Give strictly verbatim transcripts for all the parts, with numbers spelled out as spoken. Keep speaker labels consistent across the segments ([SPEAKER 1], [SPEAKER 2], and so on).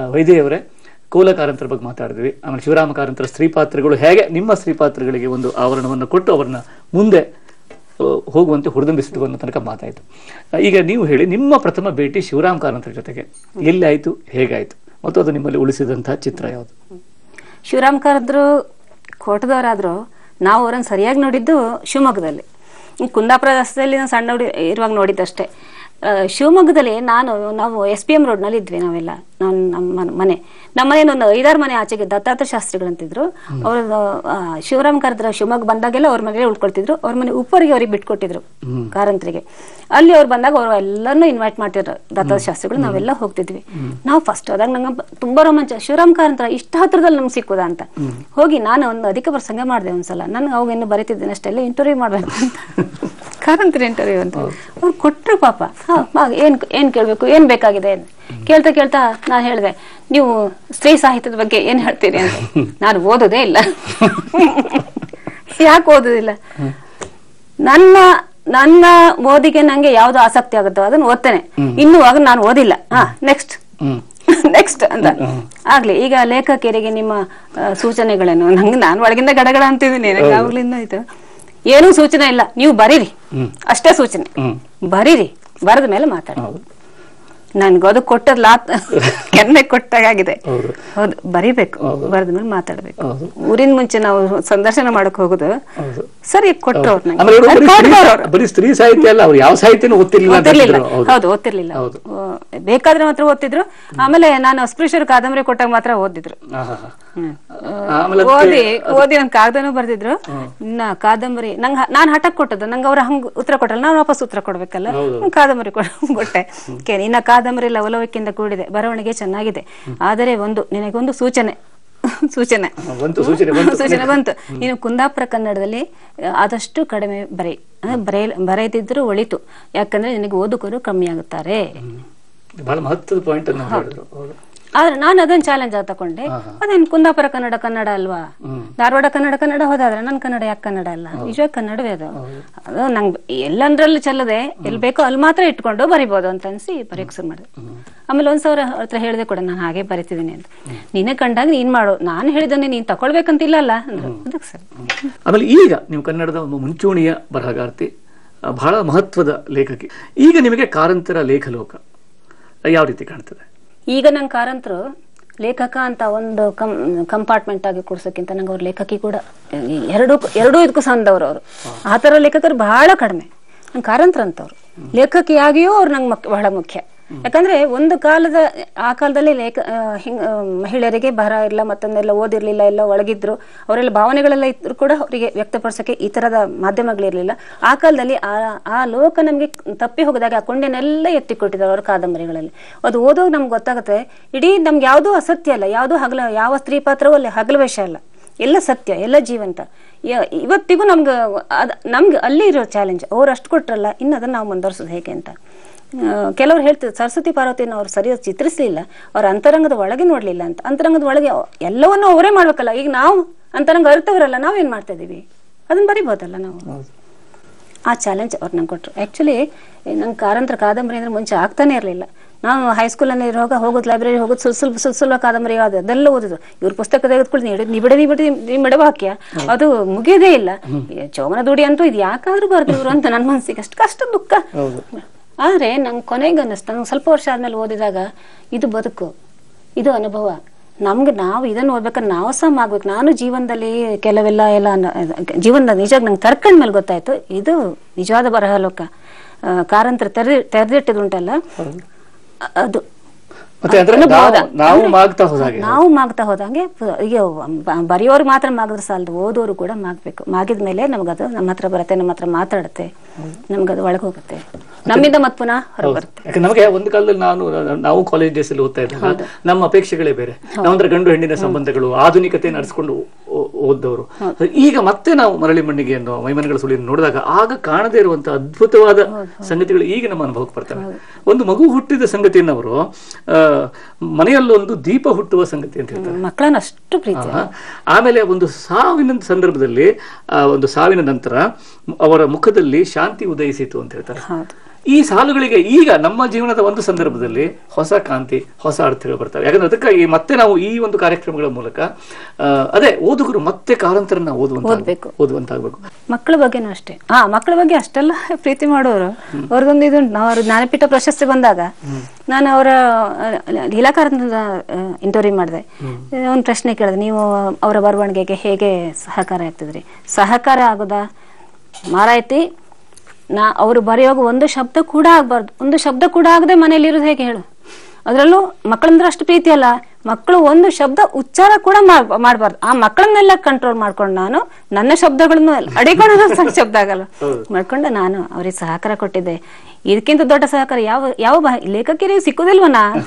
[SPEAKER 1] ವೈದೇಹಿ ಅವರೇ, ಕೋಲ ಕಾರಂತರ ಬಗ್ಗೆ ಮಾತಾಡಿದ್ವಿ. ಆಮೇಲೆ ಶಿವರಾಮ ಕಾರಂತರ ಸ್ತ್ರೀ ಪಾತ್ರಗಳು ಹೇಗೆ ನಿಮ್ಮ ಸ್ತ್ರೀ ಪಾತ್ರಗಳಿಗೆ ಒಂದು ಆವರಣವನ್ನು ಕೊಟ್ಟು ಅವರನ್ನ ಮುಂದೆ ಹೋಗುವಂತೆ ಹುರಿದುಂಬಿಸಿದ್ವು ಅನ್ನೋ ತನಕ ಮಾತಾಯಿತು. ಈಗ ನೀವು ಹೇಳಿ, ನಿಮ್ಮ ಪ್ರಥಮ ಭೇಟಿ ಶಿವರಾಮ ಕಾರಂತರ ಜೊತೆಗೆ ಎಲ್ಲಿ ಆಯಿತು, ಹೇಗಾಯಿತು, ಮತ್ತು ಅದು ನಿಮ್ಮಲ್ಲಿ ಉಳಿಸಿದಂತಹ ಚಿತ್ರ ಯಾವುದು?
[SPEAKER 2] ಶಿವರಾಮ ಕಾರಂತರು ಕೋಟದವರಾದ್ರು ನಾವು ಅವರನ್ನು ಸರಿಯಾಗಿ ನೋಡಿದ್ದು ಶಿವಮೊಗ್ಗದಲ್ಲಿ. ಕುಂದಾಪುರ ರಸ್ತೆಯಲ್ಲಿ ನಾವು ಸಣ್ಣ ಹುಡುಗಿ ಇರುವಾಗ ನೋಡಿದ್ದಷ್ಟೇ. ಶಿವಮೊಗ್ಗದಲ್ಲಿ ನಾನು ನಾವು ಎಸ್ ಪಿ ಎಂ ರೋಡ್ನಲ್ಲಿ ಇದ್ವಿ ನಾವೆಲ್ಲ. ನಾನು ನಮ್ಮ ಮನೆ ನಮ್ಮ ಮನೇನ ಒಂದು ಐದಾರು ಮನೆ ಆಚೆಗೆ ದತ್ತಾತ್ರ ಶಾಸ್ತ್ರಿಗಳಂತಿದ್ರು. ಅವ್ರ ಶಿವರಾಮ ಕಾರಂತರ ಶಿವಮೊಗ್ಗ ಬಂದಾಗೆಲ್ಲ ಅವ್ರ ಮನೇಲಿ ಉಳ್ಕೊಳ್ತಿದ್ರು. ಅವ್ರ ಮನೆ ಉಪ್ಪರಿಗೆ ಅವ್ರಿಗೆ ಬಿಟ್ಕೊಟ್ಟಿದ್ರು ಕಾರಂತರಿಗೆ. ಅಲ್ಲಿ ಅವ್ರು ಬಂದಾಗ ಅವ್ರು ಎಲ್ಲರನ್ನೂ ಇನ್ವೈಟ್ ಮಾಡ್ತಿದ್ರು ದತ್ತಾತ್ರ ಶಾಸ್ತ್ರಿಗಳು. ನಾವೆಲ್ಲ ಹೋಗ್ತಿದ್ವಿ. ನಾವು ಫಸ್ಟ್ ಹೋದಾಗ ನಂಗೆ ತುಂಬಾ ರೋಮಾಂಚ, ಶಿವರಾಮ ಕಾರಂತರ ಇಷ್ಟ ಹತ್ರದಲ್ಲಿ ನಮ್ಗೆ ಸಿಕ್ಕುದಾ ಅಂತ ಹೋಗಿ ನಾನು ಒಂದು ಅಧಿಕ ಪ್ರಸಂಗ ಮಾಡಿದೆ ಒಂದ್ಸಲ. ನನ್ಗೆ ಅವಾಗ ಇನ್ನು ಬರೀತಿದ್ದೇನೆ ಅಷ್ಟೆಲ್ಲ ಇಂಟರ್ವ್ಯೂ ಮಾಡ್ಬೇಕು ಅಂತ, ಕಾರಂತರ ಇಂಟರ್ವ್ಯೂ ಅಂತ. ಅವ್ರು ಕೊಟ್ರು ಪಾಪ. ಹಾ ಏನ್ ಏನ್ ಕೇಳ್ಬೇಕು, ಏನ್ ಬೇಕಾಗಿದೆ ಕೇಳ್ತಾ ಕೇಳ್ತಾ ನಾನು ಹೇಳಿದೆ, ನೀವು ಸ್ತ್ರೀ ಸಾಹಿತ್ಯದ ಬಗ್ಗೆ ಏನ್ ಹೇಳ್ತೀರಿ ಅಂತ. ನಾನು ಓದೋದೇ ಇಲ್ಲ. ಯಾಕೆ ಓದೋದಿಲ್ಲ? ನನ್ನ ನನ್ನ ಓದಿಗೆ ನಂಗೆ ಯಾವ್ದು ಆಸಕ್ತಿ ಆಗುತ್ತೋ ಅದನ್ನ ಓದ್ತೇನೆ. ಇನ್ನು ಆಗ ನಾನು ಓದಿಲ್ಲ. ಹಾ ನೆಕ್ಸ್ಟ್ ನೆಕ್ಸ್ಟ್ ಅಂತ ಆಗ್ಲಿ. ಈಗ ಲೇಖಕಿಯರಿಗೆ ನಿಮ್ಮ ಸೂಚನೆಗಳೇನು? ನಂಗೆ ನಾನು ಒಳಗಿಂದ ಗಡಗಡ ಅಂತಿದ್ದೀನಿ. ನಂಗೆ ಆವಾಗ್ಲಿಂದ ಆಯ್ತು, ಏನೂ ಸೂಚನೆ ಇಲ್ಲ, ನೀವು ಬರೀರಿ ಅಷ್ಟೇ ಸೂಚನೆ. ಬರೀರಿ, ಬರೆದ ಮೇಲೆ ಮಾತಾಡಿ. ನನ್ಗೆ ಅದು ಕೊಟ್ಟದ್ ಲಾ ಕೆನ್ನೆ ಕೊಟ್ಟಾಗಿದೆ. ಹೌದು, ಬರಿಬೇಕು, ಬರೆದ ಮೇಲೆ ಮಾತಾಡ್ಬೇಕು. ಊರಿನ ಮುಂಚೆ ನಾವು ಸಂದರ್ಶನ ಮಾಡಕ್ ಹೋಗುದು ಸರಿ ಕೊಟ್ಟವ್ರು.
[SPEAKER 1] ಬರೀ ಸ್ತ್ರೀ ಸಾಹಿತ್ಯ ಅಲ್ಲ, ಅವ್ರು ಯಾವ ಸಾಹಿತ್ಯನೂ ಓದ್ತಿರ್ಲಿಲ್ಲ.
[SPEAKER 2] ಹೌದು, ಓದ್ತಿರ್ಲಿಲ್ಲ. ಬೇಕಾದ್ರೆ ಮಾತ್ರ ಓದ್ತಿದ್ರು. ಆಮೇಲೆ ನಾನು ಅಸ್ಪೃಶ್ಯರ ಕಾದಂಬರಿ ಕೊಟ್ಟಾಗ ಮಾತ್ರ ಓದಿದ್ರು. ಓದಿ ಓದಿ ನನ್ ಕಾಗದನೂ ಬರ್ದಿದ್ರು. ಇನ್ನ ಕಾದಂಬರಿ ನಂಗೆ ನಾನ್ ಹಠಕ್ ಕೊಟ್ಟದ್ದು. ನಂಗೆ ಅವ್ರ ಹಂಗ ಉತ್ತರ ಕೊಟ್ಟಲ್ಲ, ನಾನು ವಾಪಸ್ ಉತ್ತರ ಕೊಡ್ಬೇಕಲ್ಲ. ಕಾದಂಬರಿ ಕೊಟ್ಟೆ. ಇನ್ನ ಕಾದಂಬರಿ ಲವಲವಿಕೆಯಿಂದ ಕೂಡಿದೆ, ಬರವಣಿಗೆ ಚೆನ್ನಾಗಿದೆ. ಆದರೆ ಒಂದು ನಿನಗೊಂದು ಸೂಚನೆ ಸೂಚನೆ ಸೂಚನೆ ಬಂತು. ನೀನು ಕುಂದಾಪುರ ಕನ್ನಡದಲ್ಲಿ ಆದಷ್ಟು ಕಡಿಮೆ ಬರೀ ಬರೆಯ ಬರೆಯದಿದ್ರು ಒಳಿತು. ಯಾಕಂದ್ರೆ ನಿನಗೆ ಓದುಗರು ಕಮ್ಮಿ ಆಗುತ್ತಾರೆ.
[SPEAKER 1] ಬಹಳ ಮಹತ್ವದ ಪಾಯಿಂಟ್ ಅನ್ನು ಹೇಳಿದ್ರು.
[SPEAKER 2] ಆದ್ರೆ ನಾನು ಅದನ್ನ ಚಾಲೆಂಜ್ ಆಗಿ ತಕೊಂಡೆ. ಅದೇನು ಕುಂದಾಪುರ ಕನ್ನಡ ಕನ್ನಡ ಅಲ್ವಾ? ಧಾರವಾಡ ಕನ್ನಡ ಕನ್ನಡ ಹೋದಾದ್ರೆ ನನ್ ಕನ್ನಡ ಯಾಕೆ ಕನ್ನಡ ಅಲ್ಲ? ನಿಜವಾಗಿ ಕನ್ನಡವೇ ಅದು. ಅದು ನಂಗೆ ಎಲ್ಲಂದ್ರಲ್ಲಿ ಚೆಲ್ಲದೆ ಎಲ್ಲಿ ಬೇಕೋ ಅಲ್ಲಿ ಮಾತ್ರ ಇಟ್ಕೊಂಡು ಬರಿಬೋದು ಅಂತ ಅನ್ಸಿ ಬರೆಯಕ್ ಶುರು ಮಾಡಿದೆ. ಆಮೇಲೆ ಒಂದ್ ಸಾವಿರ ಹತ್ರ ಹೇಳಿದೆ ಕೂಡ, ನಾನು ಹಾಗೆ ಬರಿತಿದ್ದೀನಿ ಅಂತ. ನೀನೇ ಕಂಡಾಗ ನೀನ್ ಮಾಡು, ನಾನು ಹೇಳಿದನ್ನೇ ನೀನ್ ತಕೊಳ್ಬೇಕಂತಿಲ್ಲ ಅಲ್ಲ ಅಂದ್ರು. ಅದಕ್ಕೆ ಸರ್.
[SPEAKER 1] ಆಮೇಲೆ ಈಗ ನೀವು ಕನ್ನಡದ ಮುಂಚೂಣಿಯ ಬರಹಗಾರ್ತಿ, ಬಹಳ ಮಹತ್ವದ ಲೇಖಕಿ. ಈಗ ನಿಮಗೆ ಕಾರಂತರ ಲೇಖಲೋಕ ಯಾವ ರೀತಿ ಕಾಣ್ತದೆ?
[SPEAKER 2] ಈಗ ನಂಗೆ ಕಾರಂತರು ಲೇಖಕ ಅಂತ ಒಂದು ಕಂ ಕಂಪಾರ್ಟ್ಮೆಂಟ್ ಆಗಿ ಕೊಡ್ಸೋಕ್ಕಿಂತ ನಂಗೆ ಅವ್ರ ಲೇಖಕಿ ಕೂಡ ಎರಡು ಎರಡೂ ಇದಕ್ಕೂ ಸಂದವ್ರು. ಅವರು ಆ ಥರ ಲೇಖಕರು ಬಹಳ ಕಡಿಮೆ. ನಂಗೆ ಕಾರಂತರ ಅಂತವ್ರು ಲೇಖಕಿಯಾಗಿಯೂ ಅವ್ರು ನಂಗೆ ಮಕ್ ಬಹಳ ಮುಖ್ಯ. ಯಾಕಂದ್ರೆ ಒಂದು ಕಾಲದ ಆ ಕಾಲದಲ್ಲಿ ಲೇಖ ಹಿಂಗ ಮಹಿಳೆಯರಿಗೆ ಬರಹ ಇಲ್ಲ, ಮತ್ತೊಂದೆಲ್ಲ ಓದಿರ್ಲಿಲ್ಲ, ಎಲ್ಲ ಒಳಗಿದ್ರು. ಅವರೆಲ್ಲ ಭಾವನೆಗಳೆಲ್ಲ ಇದ್ರು ಕೂಡ ಅವರಿಗೆ ವ್ಯಕ್ತಪಡಿಸೋಕೆ ಈ ತರದ ಮಾಧ್ಯಮಗಳಿರ್ಲಿಲ್ಲ. ಆ ಕಾಲದಲ್ಲಿ ಆ ಆ ಲೋಕ ನಮ್ಗೆ ತಪ್ಪಿ ಹೋಗದಾಗ ಆ ಕೊಂಡೆನೆಲ್ಲ ಎತ್ತಿಕೊಟ್ಟಿದ್ದಾರೆ ಅವ್ರ ಕಾದಂಬರಿಗಳಲ್ಲಿ. ಅದು ಓದೋಗ ನಮ್ಗೆ ಗೊತ್ತಾಗುತ್ತೆ, ಇಡೀ ನಮ್ಗೆ ಯಾವುದೂ ಅಸತ್ಯ ಅಲ್ಲ, ಯಾವುದೂ ಹಗಲ ಯಾವ ಸ್ತ್ರೀ ಪಾತ್ರವೂ ಅಲ್ಲಿ ಹಗಲ ವೇಷ ಅಲ್ಲ, ಎಲ್ಲ ಸತ್ಯ, ಎಲ್ಲ ಜೀವಂತ. ಇವತ್ತಿಗೂ ನಮ್ಗೆ ಅದ್ ನಮ್ಗೆ ಅಲ್ಲಿ ಇರೋ ಚಾಲೆಂಜ್. ಅವ್ರು ಅಷ್ಟು ಕೊಟ್ರಲ್ಲ, ಇನ್ನು ಅದನ್ನ ನಾವು ಮುಂದುವರ್ಸೋದು ಹೇಗೆ ಅಂತ. ಕೆಲವ್ರು ಹೇಳ್ತಿದ್ರು, ಸರಸ್ವತಿ ಪಾರ್ವತಿಯನ್ನು ಅವ್ರು ಸರಿಯಾಗಿ ಚಿತ್ರಿಸಲಿಲ್ಲ, ಅವ್ರ ಅಂತರಂಗದ ಒಳಗೆ ನೋಡ್ಲಿಲ್ಲ ಅಂತ. ಅಂತರಂಗದ ಒಳಗೆ ಎಲ್ಲವನ್ನೂ ಅವರೇ ಮಾಡ್ಬೇಕಲ್ಲ. ಈಗ ನಾವು ಅಂತರಂಗ ಅರಿತವರಲ್ಲ, ನಾವೇನ್ ಮಾಡ್ತಾ ಇದೀವಿ? ಅದನ್ನ ಬರಿಬೋದಲ್ಲ ನಾವು. ಆ ಚಾಲೆಂಜ್ ಅವ್ರು ನಂಗೆ ಕೊಟ್ರು. ಆಕ್ಚುಲಿ ನಂಗೆ ಕಾರಂತರ ಕಾದಂಬರಿ ಅಂದ್ರೆ ಮುಂಚೆ ಆಗ್ತಾನೆ ಇರಲಿಲ್ಲ. ನಾವು ಹೈಸ್ಕೂಲಲ್ಲಿ ಇರುವಾಗ ಹೋಗೋದು, ಲೈಬ್ರರಿ ಹೋಗೋದು, ಸುಲ್ ಸುಲ್ ಸುಲ್ ಸುಲಭ ಕಾದಂಬರಿ ಯಾವ್ದು ಅದೆಲ್ಲ ಓದಿದ್ರು. ಇವ್ರ ಪುಸ್ತಕ ತೆಗೆದುಕೊಳ್ಳಿ, ನೀ ನೀ ಬಿಡ ನೀ ಬಿಡ ನೀ ಬಿಡ ವಾಕ್ಯ ಅದು ಮುಗಿಯೋದೇ ಇಲ್ಲ. ಚೌಮನ ದುಡಿ ಅಂತೂ ಇದು ಯಾಕಾದ್ರೂ ಬರ್ದು ಇವ್ರು ಅಂತ ನನ್ನ ಮನಸ್ಸಿಗೆ ಅಷ್ಟು ಕಷ್ಟ ದುಃಖ. ಆದ್ರೆ ನಂಗೆ ಕೊನೆಗೆ ಅನ್ನಿಸ್ತಾ, ನಂಗೆ ಸ್ವಲ್ಪ ವರ್ಷ ಆದ್ಮೇಲೆ ಓದಿದಾಗ ಇದು ಬದುಕು, ಇದು ಅನುಭವ. ನಮ್ಗೆ ನಾವು ಇದನ್ನು ಓದ್ಬೇಕಾದ್ರೆ ನಾವು ಸಹ ಮಾಡ್ಬೇಕು. ನಾನು ಜೀವನದಲ್ಲಿ ಕೆಲವೆಲ್ಲ ಎಲ್ಲ ಜೀವನದ ನಿಜವಾಗಿ ನಂಗೆ ತರ್ಕೊಂಡ್ಮೇಲೆ ಗೊತ್ತಾಯ್ತು, ಇದು ನಿಜವಾದ ಬರಹ ಲೋಕ. ಕಾರಂತರ ತೆರೆದಿ ತೆರೆದಿಟ್ಟಿದುಂಟಲ್ಲ ಅದು ನಾವು ಮಾಗ್ತಾ ಹೋದಂಗೆ. ಈಗ ಬರೆಯೋರು ಮಾತ್ರ ಮಾಗಿದ್ರೆ ಸಾಲದು, ಓದೋರು ಕೂಡ ಮಾಗ್ಬೇಕು. ಮಾಗಿದ್ಮೇಲೆ ನಮ್ಗದು ನಮ್ಮ ಹತ್ರ ಬರುತ್ತೆ, ನಮ್ಮ ಹತ್ರ ಮಾತಾಡುತ್ತೆ, ನಮ್ಗದು ಒಳಗೆ ಹೋಗುತ್ತೆ, ನಮ್ಮಿಂದ ಮತ್ ಪುನಃ ಹೊರಗೆ ಬರುತ್ತೆ.
[SPEAKER 1] ಯಾಕಂದ್ರೆ ನಮಗೆ ಒಂದು ಕಾಲದಲ್ಲಿ ನಾನು ನಾವು ಕಾಲೇಜ್ ಡೇಸ್ ಅಲ್ಲಿ ಓದ್ತಾ ಇದ್ದಾಗ ನಮ್ಮ ಅಪೇಕ್ಷೆಗಳೇ ಬೇರೆ. ನಾವಂದ್ರೆ ಗಂಡು ಹೆಣ್ಣಿನ ಸಂಬಂಧಗಳು, ಆಧುನಿಕತೆ ನಡೆಸ್ಕೊಂಡು ಓದ್ದವರು. ಈಗ ಮತ್ತೆ ನಾವು ಮರಳಿ ಮಣ್ಣಿಗೆ ಅನ್ನೋ ಮೈಮನಗಳ ಸುಳಿಯನ್ನು ನೋಡಿದಾಗ ಆಗ ಕಾಣದೇ ಇರುವಂತಹ ಅದ್ಭುತವಾದ ಸಂಗತಿಗಳು ಈಗ ನಮ್ಮ ಅನುಭವಕ್ಕೆ ಬರ್ತವೆ. ಒಂದು ಮಗು ಹುಟ್ಟಿದ ಸಂಗತಿಯನ್ನು ಅವರು ಮನೆಯಲ್ಲೊಂದು ದೀಪ ಹುಟ್ಟುವ ಸಂಗತಿ ಅಂತ ಹೇಳ್ತಾರೆ.
[SPEAKER 2] ಮಕ್ಕಳನ್ನ ಅಷ್ಟು ಪ್ರೀತಿ.
[SPEAKER 1] ಆಮೇಲೆ ಒಂದು ಸಾವಿನ ಸಂದರ್ಭದಲ್ಲಿ, ಒಂದು ಸಾವಿನ ನಂತರ ಅವರ ಮುಖದಲ್ಲಿ ಶಾಂತಿ ಉದಯಿಸಿತು ಅಂತ ಹೇಳ್ತಾರೆ. ಈ ಸಾಲುಗಳಿಗೆ ಈಗ ನಮ್ಮ ಜೀವನದ ಒಂದು ಸಂದರ್ಭದಲ್ಲಿ ಹೊಸ ಕಾಂತಿ, ಹೊಸ ಅರ್ಥಗಳು ಬರ್ತವೆ. ಯಾಕಂದ್ರೆ ಅದಕ್ಕಾಗಿ ಮತ್ತೆ ನಾವು ಈ ಒಂದು ಕಾರ್ಯಕ್ರಮಗಳ ಮೂಲಕ ಅದೇ ಓದುಗರು ಮತ್ತೆ ಕಾರಂತರನ್ನ ಓದುವಂತ ಓದುವಂತಾಗಬೇಕು.
[SPEAKER 2] ಮಕ್ಕಳ ಬಗ್ಗೆನೂ ಅಷ್ಟೇ. ಹಾ, ಮಕ್ಕಳ ಬಗ್ಗೆ ಅಷ್ಟೆಲ್ಲ ಪ್ರೀತಿ ಮಾಡೋರು. ಅವ್ರದೊಂದು ಇದು ಅವ್ರ ಜ್ಞಾನಪೀಠ ಪ್ರಶಸ್ತಿ ಬಂದಾಗ ನಾನು ಅವರ ಲೀಲಾಕಾರಂತ ಇಂಟರ್ವ್ಯೂ ಮಾಡಿದೆ. ಒಂದು ಪ್ರಶ್ನೆ ಕೇಳಿದೆ, ನೀವು ಅವರ ಬರವಣಿಗೆಗೆ ಹೇಗೆ ಸಹಕಾರ ಆಗ್ತಿದ್ರಿ? ಸಹಕಾರ ಆಗೋದಾ ಮಾರಾಯ್ತಿ, ನಾ ಅವರು ಬರೆಯೋಗ ಒಂದು ಶಬ್ದ ಕೂಡ ಆಗ್ಬಾರ್ದು, ಒಂದು ಶಬ್ದ ಕೂಡ ಆಗದೆ ಮನೇಲಿ ಇರೋದು ಹೇಗೆ ಹೇಳು? ಅದ್ರಲ್ಲೂ ಮಕ್ಕಳಂದ್ರೆ ಅಷ್ಟು ಪ್ರೀತಿ ಅಲ್ಲ, ಮಕ್ಕಳು ಒಂದು ಶಬ್ದ ಉಚ್ಚಾರ ಕೂಡ ಮಾಡ್ಬಾರ್ದು. ಆ ಮಕ್ಕಳನ್ನೆಲ್ಲ ಕಂಟ್ರೋಲ್ ಮಾಡ್ಕೊಂಡು ನಾನು ನನ್ನ ಶಬ್ದಗಳನ್ನು ಅಡಿಕೊಂಡು ಸಣ್ಣ ಶಬ್ದ ಆಗಲ್ಲ ಮಾಡ್ಕೊಂಡು ನಾನು ಅವ್ರಿಗೆ ಸಹಕಾರ ಕೊಟ್ಟಿದ್ದೆ. ಇದಕ್ಕಿಂತ ದೊಡ್ಡ ಸಹಕಾರ ಯಾವ ಯಾವ ಲೇಖಕಿಯರಿಗೆ ಸಿಕ್ಕುದಿಲ್ವನಾ ಅಂತ.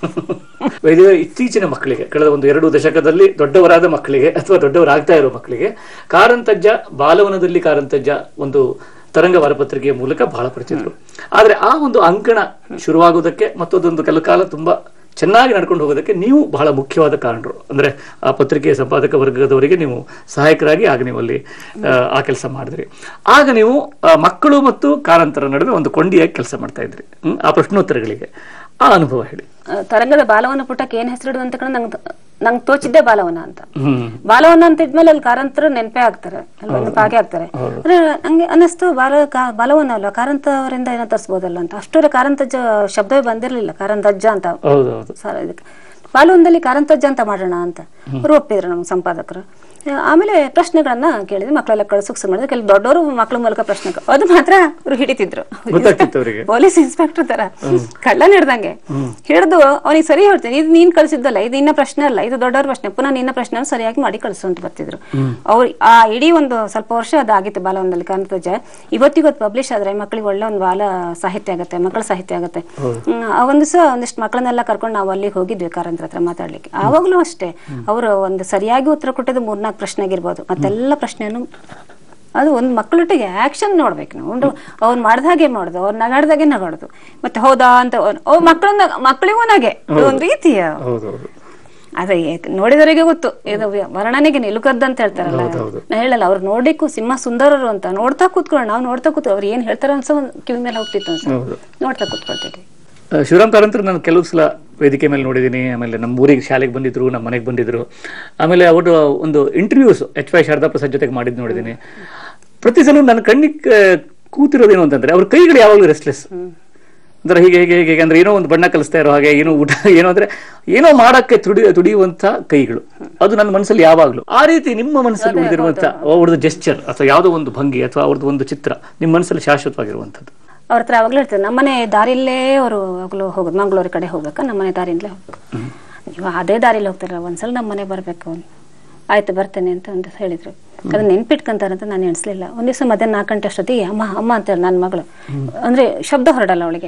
[SPEAKER 1] ಇತ್ತೀಚಿನ ಮಕ್ಕಳಿಗೆ, ಕಳೆದ ಒಂದು ಎರಡು ದಶಕದಲ್ಲಿ ದೊಡ್ಡವರಾದ ಮಕ್ಕಳಿಗೆ ಅಥವಾ ದೊಡ್ಡವರಾಗ್ತಾ ಇರೋ ಮಕ್ಕಳಿಗೆ ಕಾರಂತಜ್ಜ, ಬಾಲವನದಲ್ಲಿ ಕಾರಂತಜ್ಜ ಒಂದು ತರಂಗ ವಾರಪತ್ರಿಕೆಯ ಮೂಲಕ ಬಹಳ ಪರಿಚಿತರು. ಆದ್ರೆ ಆ ಒಂದು ಅಂಕಣ ಶುರುವಾಗುವುದಕ್ಕೆ ಮತ್ತೊಂದು ಕೆಲ ಕಾಲ ತುಂಬಾ ಚೆನ್ನಾಗಿ ನಡ್ಕೊಂಡು ಹೋಗೋದಕ್ಕೆ ನೀವು ಬಹಳ ಮುಖ್ಯವಾದ ಕಾರಣರು. ಅಂದ್ರೆ ಆ ಪತ್ರಿಕೆಯ ಸಂಪಾದಕ ವರ್ಗದವರಿಗೆ ನೀವು ಸಹಾಯಕರಾಗಿ ಆಗ ನೀವು ಅಲ್ಲಿ ಆ ಕೆಲಸ ಮಾಡಿದ್ರಿ. ಆಗ ನೀವು ಮಕ್ಕಳು ಮತ್ತು ಕಾರಂತರ ನಡುವೆ ಒಂದು ಕೊಂಡಿಯಾಗಿ ಕೆಲಸ ಮಾಡ್ತಾ ಇದ್ರಿ ಆ ಪ್ರಶ್ನೋತ್ತರಗಳಿಗೆ. ಆ ಅನುಭವ ಹೇಳಿ.
[SPEAKER 2] ತರಂಗದ ಬಾಲವನ ಪುಟಕ್ಕೆ ಏನ್ ಹೆಸರಿಡು ಅಂತ ನಂಗೆ ನಂಗೆ ತೋಚಿದ್ದೆ ಬಾಲವನ ಅಂತ. ಬಾಲವನ ಅಂತ ಇದ್ಮೇಲೆ ಅಲ್ಲಿ ಕಾರಂತರು ನೆನಪೇ ಆಗ್ತಾರೆ, ನೆನಪಾಗೆ ಆಗ್ತಾರೆ. ಅಂದ್ರೆ ನಂಗೆ ಅನ್ನಿಸ್ತು ಬಾಲ ಬಾಲವನ ಅಲ್ವಾ, ಕಾರಂತ ಅವರಿಂದ ಏನೋ ತರಿಸಬಹುದಲ್ಲ ಅಂತ. ಅಷ್ಟರ ಕಾರಂತಜ್ಜ ಶಬ್ದವೇ ಬಂದಿರ್ಲಿಲ್ಲ, ಕಾರಂತಜ್ಜ ಅಂತ ಸರ್. ಇದಕ್ಕೆ ಬಾಲವನದಲ್ಲಿ ಕಾರಂತಜ್ಜ ಅಂತ ಮಾಡೋಣ ಅಂತ ಅವ್ರು ಒಪ್ಪಿದ್ರು ನಮ್ಗೆ ಸಂಪಾದಕರು. ಆಮೇಲೆ ಪ್ರಶ್ನೆಗಳನ್ನ ಕೇಳಿದ್ವಿ, ಮಕ್ಕಳೆಲ್ಲ ಕಳ್ಸೋಕ್ ಮಾಡಿದ್ರೆ ಕೆಲವು ದೊಡ್ಡವರು ಮಕ್ಕಳ ಮೂಲಕ ಪ್ರಶ್ನೆ ಅದು ಮಾತ್ರ ಅವ್ರು ಹಿಡಿತಿದ್ರು. ಪೊಲೀಸ್ ಇನ್ಸ್ಪೆಕ್ಟರ್ ತರ ಕಳ್ಳ ಹಿಡ್ದಂಗೆ ಹಿಡಿದು ಅವನಿಗೆ ಸರಿ ಹೇಳ್ತೀನಿ, ಇದು ನೀನ್ ಕಳ್ಸಿದ್ದಲ್ಲ, ಇದು ಇನ್ನ ಪ್ರಶ್ನೆ ಅಲ್ಲ, ಇದು ದೊಡ್ಡವ್ರ ಪ್ರಶ್ನೆ, ಪುನಃ ನಿನ್ನ ಪ್ರಶ್ನೆ ಸರಿಯಾಗಿ ಮಾಡಿ ಕಳ್ಸು ಅಂತ ಬರ್ತಿದ್ರು ಅವ್ರು. ಆ ಇಡೀ ಒಂದು ಸ್ವಲ್ಪ ವರ್ಷ ಅದಾಗಿತ್ತು ಬಾಲವನದಲ್ಲಿ ಕಾರಂತಜ್ಜ. ಇವತ್ತಿಗೊತ್ತು ಪಬ್ಲಿಷ್ ಆದ್ರೆ ಮಕ್ಕಳಿಗೆ ಒಳ್ಳೆ ಒಂದು ಬಾಲ ಸಾಹಿತ್ಯ ಆಗತ್ತೆ, ಮಕ್ಕಳ ಸಾಹಿತ್ಯ ಆಗತ್ತೆ. ಆ ಒಂದು ದಿವಸ ಒಂದಿಷ್ಟು ಮಕ್ಕಳನ್ನೆಲ್ಲ ಕರ್ಕೊಂಡು ನಾವು ಅಲ್ಲಿಗೆ ಹೋಗಿದ್ವಿ ಕಾರಂತರ ಹತ್ರ ಮಾತಾಡ್ಲಿಕ್ಕೆ. ಆವಾಗ್ಲೂ ಅಷ್ಟೇ ಅವರು ಒಂದು ಸರಿಯಾಗಿ ಉತ್ತರ ಕೊಟ್ಟಿದ್ದು ಮೂರ್ನಾಲ್ಕು ಪ್ರಶ್ನೆ ಆಗಿರ್ಬೋದು, ಮತ್ತೆಲ್ಲ ಪ್ರಶ್ನೆಯನ್ನು ಅದು ಒಂದು ಮಕ್ಕಳೊಟ್ಟಿಗೆ ಆಕ್ಷನ್ ನೋಡ್ಬೇಕು ನಾವು. ಒಂದು ಅವ್ನು ಮಾಡ್ದಾಗೆ ಮಾಡುದು, ಅವ್ರು ನಗಾಡ್ದಾಗೆ ನಗಾಡುದು, ಮತ್ತೆ ಹೌದಾ ಅಂತ ಮಕ್ಕಳನ್ನ ಮಕ್ಕಳಿಗೂ ನಗೆ ಒಂದ್ ರೀತಿಯ. ಅದೇ ನೋಡಿದವರಿಗೆ ಗೊತ್ತು, ಇದು ವರ್ಣನೆಗೆ ನಿಲುಕದ್ದ ಅಂತ ಹೇಳ್ತಾರಲ್ಲ, ನಾ ಹೇಳಲ್ಲ ಅವ್ರು ನೋಡ್ಲಿಕ್ಕೂ ಸಿಂಹ ಸುಂದರರು ಅಂತ. ನೋಡ್ತಾ ಕೂತ್ಕೊಳ್ಳೋಣ, ನಾವು ನೋಡ್ತಾ ಕೂತ್ ಅವ್ರು ಏನ್ ಹೇಳ್ತಾರ ಅನ್ಸೋ ಕಿವಿ ಮೇಲೆ ಹೋಗ್ತಿತ್ತು ಅನ್ಸ, ನೋಡ್ತಾ ಕೂತ್ಕೊಳ್ತೀವಿ.
[SPEAKER 1] ಶಿವರಾಮ್ ಕಾರಂತರು ನಾನು ಕೆಲವು ಸಲ ವೇದಿಕೆ ಮೇಲೆ ನೋಡಿದ್ದೀನಿ. ಆಮೇಲೆ ನಮ್ಮ ಊರಿಗೆ ಶಾಲೆಗೆ ಬಂದಿದ್ರು, ನಮ್ಮ ಮನೆಗೆ ಬಂದಿದ್ರು. ಆಮೇಲೆ ಅವರು ಒಂದು interviews H Y Sharada Prasad ಜೊತೆಗೆ ಮಾಡಿದ್ದು ನೋಡಿದ್ದೀನಿ. ಪ್ರತಿ ಸಲ ನನ್ನ ಕಣ್ಣಿಗೆ ಕೂತಿರೋದೇನು ಅಂತಂದ್ರೆ ಅವ್ರ ಕೈಗಳು ಯಾವಾಗಲೂ ರೆಸ್ಟ್ಲೆಸ್. ಅಂದ್ರೆ ಹೀಗೆ ಹೇಗೆ ಹೇಗೆ ಅಂದ್ರೆ ಏನೋ ಒಂದು ಬಣ್ಣ ಕಲಿಸ್ತಾ ಇರೋ ಹಾಗೆ, ಏನೋ ಊಟ ಏನೋ ಅಂದ್ರೆ ಏನೋ ಮಾಡಕ್ಕೆ ತುಡಿ ತುಡಿಯುವಂತ ಕೈಗಳು. ಅದು ನನ್ನ ಮನಸ್ಸಲ್ಲಿ ಯಾವಾಗ್ಲೂ ಆ ರೀತಿ ನಿಮ್ಮ ಮನಸ್ಸಲ್ಲಿ ಉಳಿದಿರುವಂತ ಅವ್ರದ್ದು ಜೆಸ್ಚರ್ ಅಥವಾ ಯಾವುದೋ ಒಂದು ಭಂಗಿ ಅಥವಾ ಅವ್ರದ್ದು ಒಂದು ಚಿತ್ರ ನಿಮ್ಮ ಮನಸ್ಸಲ್ಲಿ ಶಾಶ್ವತವಾಗಿರುವಂಥದ್ದು.
[SPEAKER 2] ಅವ್ರ ಹತ್ರ ಯಾವಾಗ್ಲೂ ಇರ್ತದೆ. ನಮ್ಮನೆ ದಾರಿಲ್ಲೇ ಅವರು ಯಾವಾಗಲೂ ಹೋಗೋದು, ಮಂಗಳೂರು ಕಡೆ ಹೋಗ್ಬೇಕಾ, ನಮ್ಮನೆ ದಾರಿಯಿಂದಲೇ ಹೋಗ್ಬೇಕು. ನೀವು ಅದೇ ದಾರಿಲಿ ಹೋಗ್ತಾರ, ಒಂದ್ಸಲ ನಮ್ಮ ಮನೆ ಬರ್ಬೇಕು, ಆಯ್ತು ಬರ್ತೇನೆ ಅಂತ ಒಂದು ಹೇಳಿದ್ರು. ಅದನ್ನ ನೆನ್ಪಿಟ್ಕೊಂತಾರಂತ ನಾನು ಎಣಿಸ್ಲಿಲ್ಲ. ಒಂದ್ ದಿವಸ ಮಧ್ಯಾಹ್ನ ನಾಲ್ಕು ಗಂಟೆ ಅಷ್ಟೊತ್ತಿಗೆ ಅಮ್ಮ ಅಮ್ಮ ಅಂತೇಳಿ ನನ್ನ ಮಗಳು, ಅಂದ್ರೆ ಶಬ್ದ ಹೊರಡಲ್ಲ ಅವಳಿಗೆ.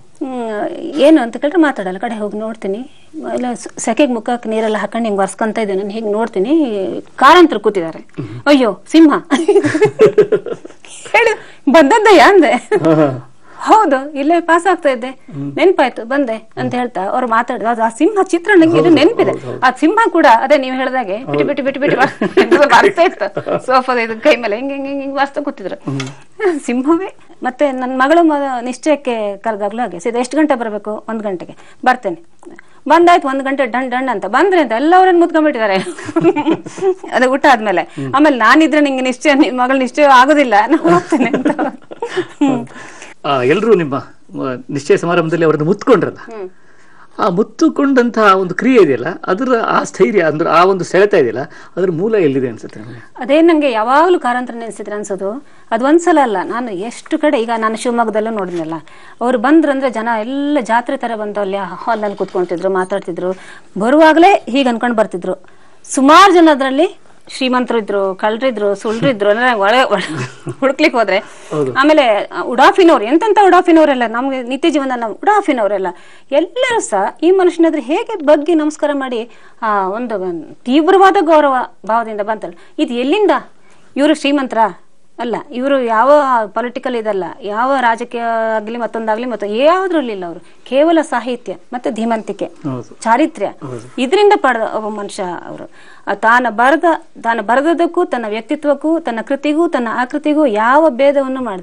[SPEAKER 2] ಏನು ಅಂತ ಕೇಳಿದ್ರೆ ಮಾತಾಡಲ್ಲ. ಕಡೆ ಹೋಗಿ ನೋಡ್ತೀನಿ, ಇಲ್ಲ ಸೆಕೆಗೆ ಮುಖಕ್ಕೆ ನೀರೆಲ್ಲ ಹಾಕೊಂಡು ಹಿಂಗೆ ಬರ್ಸ್ಕೊಂತ ಇದ್ದೆ. ನಾನು ಹೀಗೆ ನೋಡ್ತೀನಿ, ಕಾರಂತರು ಕೂತಿದ್ದಾರೆ. ಅಯ್ಯೋ ಸಿಂಹ ಹೇಳಿ ಬಂದದ್ದಯ್ಯ ಅಂದೆ. ಹೌದು, ಇಲ್ಲೇ ಪಾಸ್ ಆಗ್ತಾ ಇದ್ದೆ, ನೆನ್ಪಾಯ್ತು ಬಂದೆ ಅಂತ ಹೇಳ್ತಾ ಅವ್ರು ಮಾತಾಡಿದ. ಅದು ಆ ಸಿಂಹ ಚಿತ್ರ ನಂಗೆ ಇದು ನೆನಪಿದೆ. ಆ ಸಿಂಹ ಕೂಡ ಅದೇ ನೀವು ಹೇಳ್ದಾಗೆ ಬಿಟ್ಟು ಬಿಟ್ಟು ಬಿಟ್ಟು ಬಿಟ್ಟು ಬರ್ತಾ ಇತ್ತು ಸೋಫಾದ ಇದು ಕೈ ಮೇಲೆ ಹಿಂಗೆ ಹಿಂಗೆ ಹಿಂಗೆ ವಾಸ್ತಾ ಕೂತಿದ್ರು ಸಿಂಹವೇ. ಮತ್ತೆ ನನ್ನ ಮಗಳು ನಿಶ್ಚಯಕ್ಕೆ ಕರೆದಾಗ್ಲೂ ಹಾಗೆ, ಸೀದಾ ಎಷ್ಟು ಗಂಟೆ ಬರಬೇಕು? ಒಂದ್ ಗಂಟೆಗೆ ಬರ್ತೇನೆ. ಬಂದಾಯ್ತು, ಒಂದ್ ಗಂಟೆ ಡಣ್ ಡಣ್ ಅಂತ ಬಂದ್ರೆ ಅಂತ ಎಲ್ಲವರನ್ನು ಮುತ್ಕೊಂಡ್ಬಿಟ್ಟಿದ್ದಾರೆ ಅದೇ ಊಟ ಆದ್ಮೇಲೆ. ಆಮೇಲೆ ನಾನಿದ್ರೆ ನಿಂಗೆ ನಿಶ್ಚಯ ಮಗಳು ನಿಶ್ಚಯ ಆಗೋದಿಲ್ಲ, ನಾನು ಹೋಗ್ತೇನೆ ಅಂತ.
[SPEAKER 1] ಎಲ್ರೂ ನಿಮ್ಮ ನಿಶ್ಚಯ ಸಮಾರಂಭದಲ್ಲಿ ಅವರನ್ನು ಮುತ್ಕೊಂಡ್ರಲ್ಲ, ಆ ಮುತ್ತುಕೊಂಡಂತಹ ಒಂದು ಕ್ರಿಯೆ ಇದೆಯಲ್ಲ, ಅದರ ಆ ಸ್ಥೈರ್ಯ ಅಂದ್ರೆ ಆ ಒಂದು ಸೆಳೆತ ಇದೆಯಲ್ಲ, ಅದ್ರ ಮೂಲ ಎಲ್ಲಿದೆ ಅನ್ಸುತ್ತೆ?
[SPEAKER 2] ಅದೇ ನಂಗೆ ಯಾವಾಗ್ಲೂ ಕಾರಂತರ ನೆನೆಸಿದ್ರೆ ಅನ್ಸೋದು. ಅದು ಒಂದ್ಸಲ ಅಲ್ಲ, ನಾನು ಎಷ್ಟು ಕಡೆ, ಈಗ ನಾನು ಶಿವಮೊಗ್ಗದಲ್ಲೂ ನೋಡಿದ್ನಲ್ಲ, ಅವ್ರು ಬಂದ್ರಂದ್ರೆ ಜನ ಎಲ್ಲ ಜಾತ್ರೆ ತರ ಬಂದು ಅಲ್ಲಿ ಹಾಲ್ನಲ್ಲಿ ಕೂತ್ಕೊಂತಿದ್ರು, ಮಾತಾಡ್ತಿದ್ರು. ಬರುವಾಗಲೇ ಹೀಗೆ ಅನ್ಕೊಂಡ್ ಬರ್ತಿದ್ರು. ಸುಮಾರು ಜನ ಅದರಲ್ಲಿ ಶ್ರೀಮಂತರು ಇದ್ರು, ಕಳ್ರಿದ್ರು, ಸುಳ್ರಿದ್ರು, ಅಂದ್ರೆ ಒಳ ಹುಡುಕ್ಲಿಕ್ಕೆ ಹೋದ್ರೆ. ಆಮೇಲೆ ಉಡಾಫಿನವ್ರು, ಎಂತೆಂತ ಉಡಾಫಿನವರೆಲ್ಲ, ನಮ್ಗೆ ನಿತ್ಯ ಜೀವನ ನಾವು ಉಡಾಫಿನವರೆಲ್ಲ ಎಲ್ಲರೂ ಸಹ ಈ ಮನುಷ್ಯನಾದ್ರೆ ಹೇಗೆ ಬಗ್ಗೆ ನಮಸ್ಕಾರ ಮಾಡಿ ಆ ಒಂದು ತೀವ್ರವಾದ ಗೌರವ ಭಾವದಿಂದ ಬಂತಲ್ಲ. ಇದು ಎಲ್ಲಿಂದ? ಇವರು ಶ್ರೀಮಂತರ ಅಲ್ಲ, ಇವರು ಯಾವ ಪೊಲಿಟಿಕಲ್ ಇದಲ್ಲ, ಯಾವ ರಾಜಕೀಯ ಆಗ್ಲಿ ಮತ್ತೊಂದಾಗ್ಲಿ ಮತ್ತೊಂದು ಯಾವ್ದ್ರಲ್ಲಿಲ್ಲ. ಅವರು ಕೇವಲ ಸಾಹಿತ್ಯ ಮತ್ತೆ ಧೀಮಂತಿಕೆ, ಚಾರಿತ್ರ್ಯ, ಇದರಿಂದ ಪಡೆದ ಒಬ್ಬ ಮನುಷ್ಯ. ಅವರು ತಾನು ಬರೆದ ತಾನು ಬರೆದಕ್ಕೂ ತನ್ನ ವ್ಯಕ್ತಿತ್ವಕ್ಕೂ ತನ್ನ ಕೃತಿಗೂ ತನ್ನ ಆಕೃತಿಗೂ ಯಾವ ಭೇದವನ್ನು ಮಾಡದೆ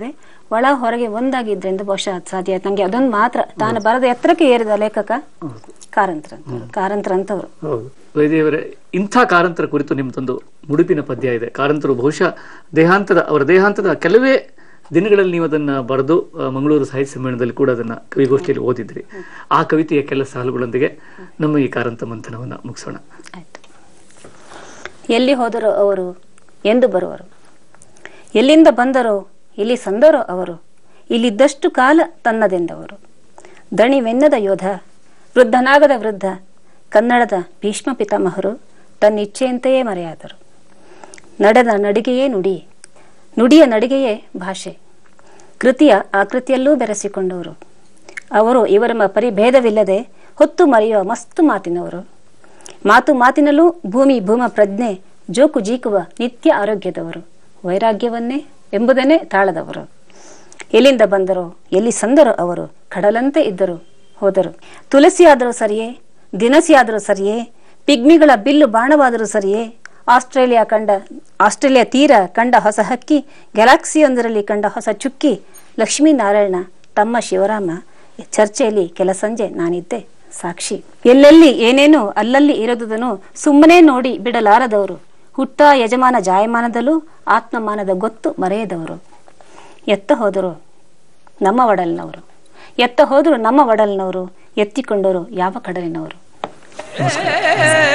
[SPEAKER 2] ಒಳ ಹೊರಗೆ ಒಂದಾಗಿದ್ರಿಂದ ಬಹುಶಃ ಅದು ಸಾಧ್ಯ ಆಯ್ತು. ನಂಗೆ ಅದೊಂದು ಮಾತ್ರ ತಾನು ಬರದ ಎತ್ತರಕ್ಕೆ ಏರಿದ ಲೇಖಕ ಕಾರಂತರ ಕಾರಂತರ ಅಂತವ್ರು.
[SPEAKER 1] ಹೌದು ವೈದೇವರೇ, ಇಂಥ ಕಾರಂತರ ಕುರಿತು ನಿಮ್ದೊಂದು ಮುಡುಪಿನ ಪದ್ಯ ಇದೆ. ಕಾರಂತರು ಬಹುಶಃ ದೇಹಾಂತದ ಅವರ ದೇಹಾಂತದ ಕೆಲವೇ ದಿನಗಳಲ್ಲಿ ನೀವು ಅದನ್ನ ಬರೆದು ಮಂಗಳೂರು ಸಾಹಿತ್ಯ ಸಮ್ಮೇಳನದಲ್ಲಿ ಕೂಡ ಅದನ್ನ ಕವಿಗೋಷ್ಠಿಯಲ್ಲಿ ಓದಿದ್ರಿ. ಆ ಕವಿತೆಯ ಕೆಲ ಸಾಲುಗಳೊಂದಿಗೆ ನಮ್ಮ ಈ ಕಾರಂತ ಮಂಥನವನ್ನ ಮುಗಿಸೋಣ.
[SPEAKER 2] ಆಯ್ತು. ಎಲ್ಲಿ ಹೋದರೋ ಅವರು, ಎಂದು ಬರುವರು, ಎಲ್ಲಿಂದ ಬಂದರೋ ಇಲ್ಲಿ ಸಂದರೋ ಅವರು, ಇಲ್ಲಿದ್ದಷ್ಟು ಕಾಲ ತನ್ನದೆಂದವರು. ದಣಿವೆನ್ನದ ಯೋಧ, ವೃದ್ಧನಾಗದ ವೃದ್ಧ, ಕನ್ನಡದ ಭೀಷ್ಮ ಪಿತಾಮಹರು ತನ್ನಿಚ್ಛೆಯಂತೆಯೇ ಮರೆಯಾದರು. ನಡೆದ ನಡಿಗೆಯೇ ನುಡಿ, ನುಡಿಯ ನಡಿಗೆಯೇ ಭಾಷೆ, ಕೃತಿಯ ಆಕೃತಿಯಲ್ಲೂ ಬೆರೆಸಿಕೊಂಡವರು. ಅವರು ಇವರ ಪರಿಭೇದವಿಲ್ಲದೆ ಹೊತ್ತು ಮರೆಯುವ ಮಸ್ತು ಮಾತಿನವರು. ಮಾತು ಮಾತಿನಲ್ಲೂ ಭೂಮಿ ಭೂಮ ಪ್ರಜ್ಞೆ ಜೋಕು ಜೀಕುವ ನಿತ್ಯ ಆರೋಗ್ಯದವರು. ವೈರಾಗ್ಯವನ್ನೇ ಎಂಬುದನ್ನೇ ತಾಳದವರು. ಎಲ್ಲಿಂದ ಬಂದರೋ ಎಲ್ಲಿ ಸಂದರೋ ಅವರು, ಕಡಲಂತೆ ಇದ್ದರು ಹೋದರು. ತುಳಸಿಯಾದರೂ ಸರಿಯೇ, ದಿನಸಿಯಾದರೂ ಸರಿಯೇ, ಪಿಗ್ಮಿಗಳ ಬಿಲ್ಲು ಬಾಣವಾದರೂ ಸರಿಯೇ, ಆಸ್ಟ್ರೇಲಿಯಾ ಕಂಡ ಆಸ್ಟ್ರೇಲಿಯಾ ತೀರ ಕಂಡ ಹೊಸ ಹಕ್ಕಿ, ಗ್ಯಾಲಾಕ್ಸಿಯೊಂದರಲ್ಲಿ ಕಂಡ ಹೊಸ ಚುಕ್ಕಿ, ಲಕ್ಷ್ಮೀನಾರಾಯಣ ತಮ್ಮ ಶಿವರಾಮ, ಚರ್ಚೆಯಲ್ಲಿ ಕೆಲ ಸಂಜೆ ನಾನಿದ್ದೆ ಸಾಕ್ಷಿ. ಎಲ್ಲೆಲ್ಲಿ ಏನೇನು ಅಲ್ಲಲ್ಲಿ ಇರೋದುದನ್ನು ಸುಮ್ಮನೆ ನೋಡಿ ಬಿಡಲಾರದವರು. ಹುಟ್ಟ ಯಜಮಾನ ಜಾಯಮಾನದಲ್ಲೂ ಆತ್ಮಮಾನದ ಗೊತ್ತು ಮರೆಯದವರು. ಎತ್ತ ಹೋದರು ನಮ್ಮ ಒಡಲಿನವರು, ಎತ್ತ ಹೋದರು ನಮ್ಮ ಒಡಲಿನವರು, ಎತ್ತಿಕೊಂಡವರು ಯಾವ ಕಡಲಿನವರು.